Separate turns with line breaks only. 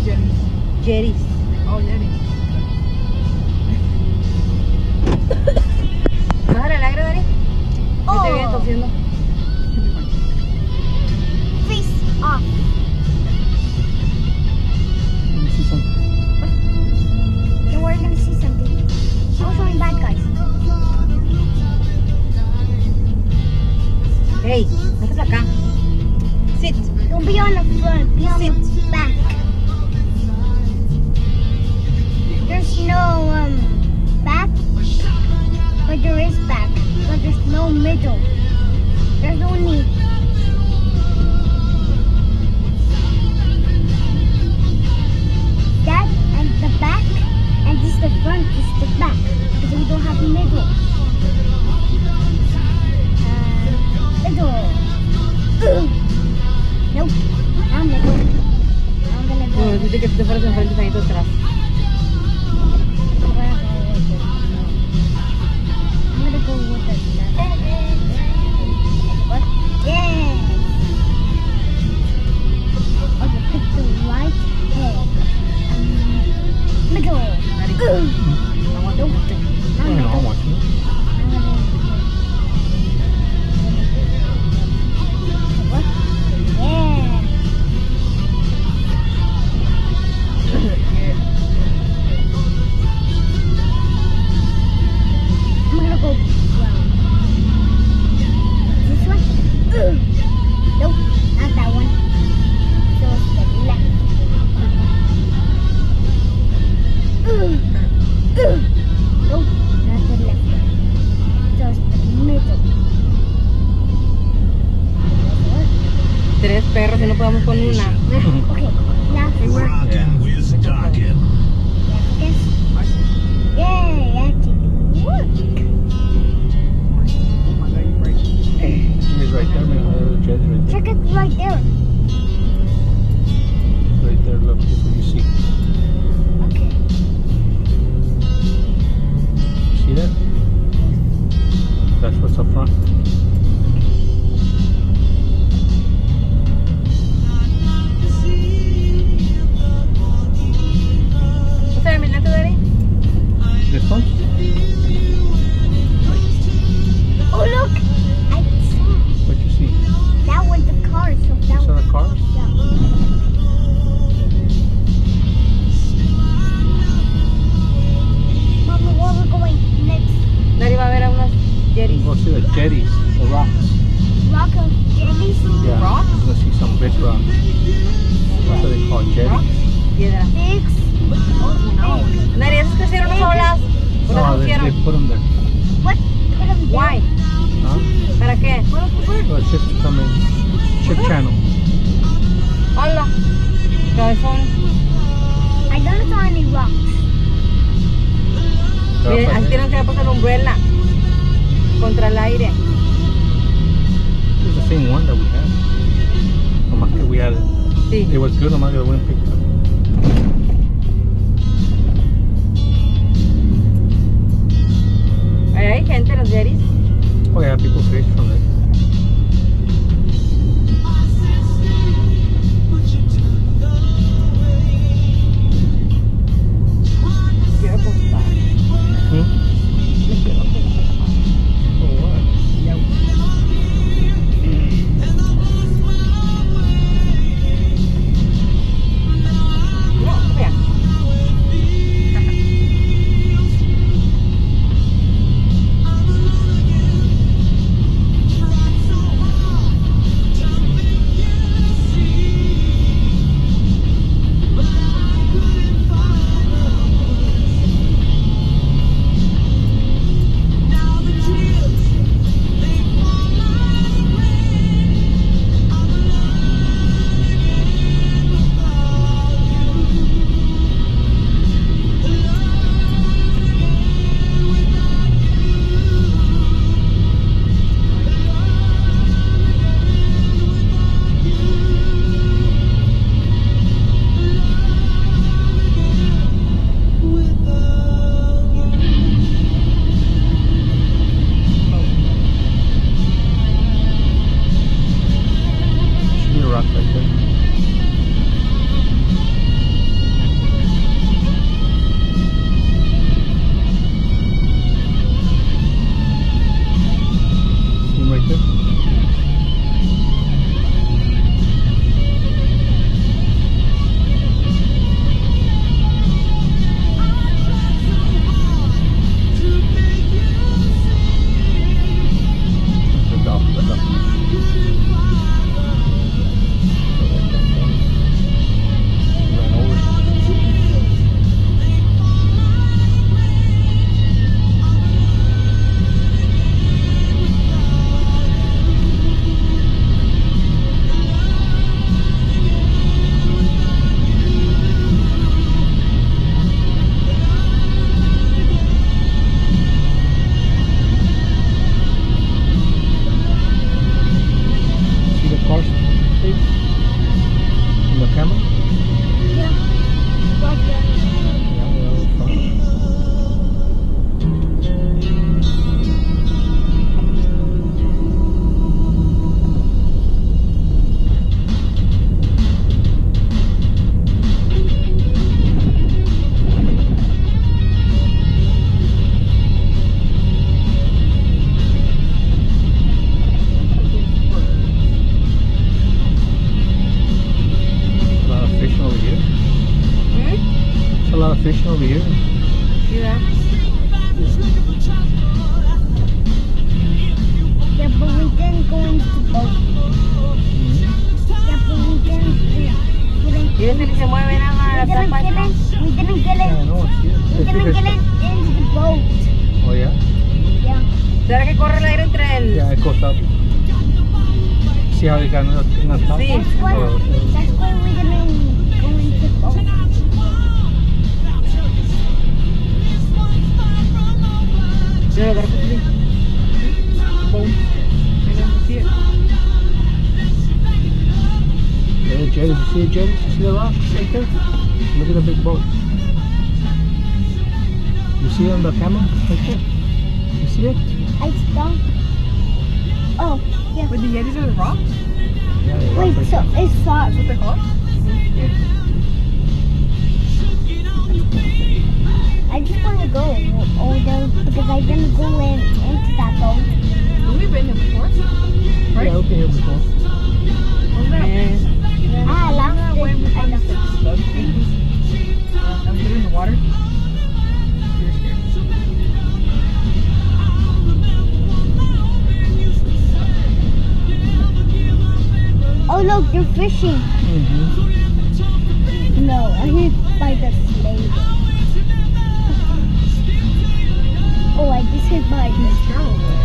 Jerry's.
Oh, Jerry's.
Bájale el aire, Dani. No te viene tosiendo.
Face off.
Let me see something.
Then we're gonna see something. I was showing bad guys.
Hey, no estás acá. Sit.
Don't be on the front, be on the back. There's no back, but there is back, but there's no middle. There's no need. That and the back, and this the front, this the back, because we don't have middle. Middle. Nope, not middle. I'm gonna go.
No, dijiste que tú te fueras enfrente y Sanito atrás.
I'm gonna go with the left. What? Yeah. Okay, pick the right head. Middle. Nope.
I know, I'm watching it.
What? Yeah. I'm gonna go brown. This one? Nope, not that one. So it's the left. Nope, not the left one. So it's the middle.
Tres perros y no podemos con una.
Okay, left.
Yeah.
Yes. Yay, actually worked.
He's right there, man. Jed's right there.
Check it right there.
Right there, look, that's what you see.
Okay.
See that? That's what's up front.
¿Tú sabes mi lente, Dani?
This one?
Oh look! I saw
What you see?
that one, the car. So that
You saw
one.
the cars?
Yeah. Mommy, where we're going next?
Dani va a ver a unas Jerry's.
Go see the jetties, the rocks.
Rock of Jellies?
Yeah.
Rocks?
You're gonna see some big rocks. That's what they call jetties.
Piedra.
Six. Oh,
Dani, esas que hicieron las olas. ¿Por qué
Oh,
no
they
hicieron?
put them there.
what? Put them there.
Why?
Huh?
¿Para qué?
For the ships to come in. Ship channel.
Hola. Cabezón.
I don't saw any rocks.
Miren, así tienen que pasar umbrella. Contra el aire.
It's the same one that we had. Nomás que we had it.
Sí.
It was good, nomás que we didn't pick it up.
Ahí hay gente en los Jerry's.
Oh yeah, people fish from it.
Quiero apostar.
Hmm?
Me quiero apostar.
Oh, what? lot of fishing over here.
See that?
Yeah, but we didn't go into the boat. Yeah, but we didn't
¿Y ese que se mueve nada
we didn't get in. We didn't get
Yeah,
in.
no, it's here.
We didn't get in into the boat.
Oh yeah?
Yeah.
¿Será que corre el aire entre el...?
Yeah, it goes up. See how they got in the top?
Sí.
That's why we didn't go into the boat.
Yo lo agarro así. Boom. I don't see it.
Yeah, Jay, did you see it, Jay? Did you see the rock right there? Look at the big boat. You see it on the camera right there? You see it?
I stopped. Oh, yeah.
With the Yetis or the rocks?
Yeah, the rock
Wait,
right
so
there.
it's far.
That's what they're called?
I just want to go over there because I didn't go into that boat.
We've been here before. Right?
Yeah, okay, here before.
Wasn't that?
I left
When we
it. I
found
left
this
it.
like slug thing. And we put it in the water. We were scared.
Oh look, they're fishing.
Mm-hmm.
No, I hit by the slave. Oh, I just hit by the.